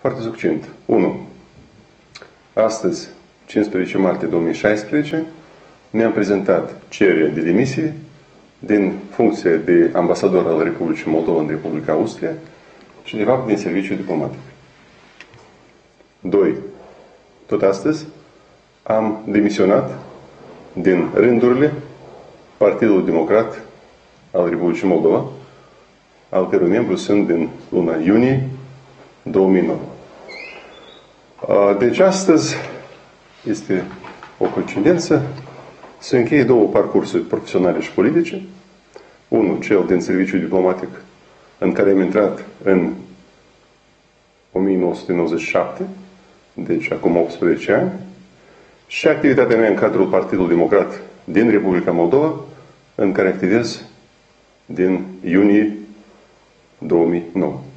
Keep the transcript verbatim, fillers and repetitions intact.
Foarte succint. unu. Astăzi, cincisprezece martie două mii șaisprezece, ne-am prezentat cererea de demisie din funcție de ambasador al Republicii Moldova în Republica Austria și, de fapt, din serviciul diplomatic. doi. Tot astăzi am demisionat din rândurile Partidului Democrat al Republicii Moldova, al cărui membru sunt din luna iunie două mii nouă. Deci astăzi este o coincidență să încheie două parcursuri profesionale și politice. Unul, cel din serviciul diplomatic, în care am intrat în o mie nouă sute nouăzeci și șapte, deci acum optsprezece ani, și activitatea mea în cadrul Partidului Democrat din Republica Moldova, în care activez din iunie două mii nouă.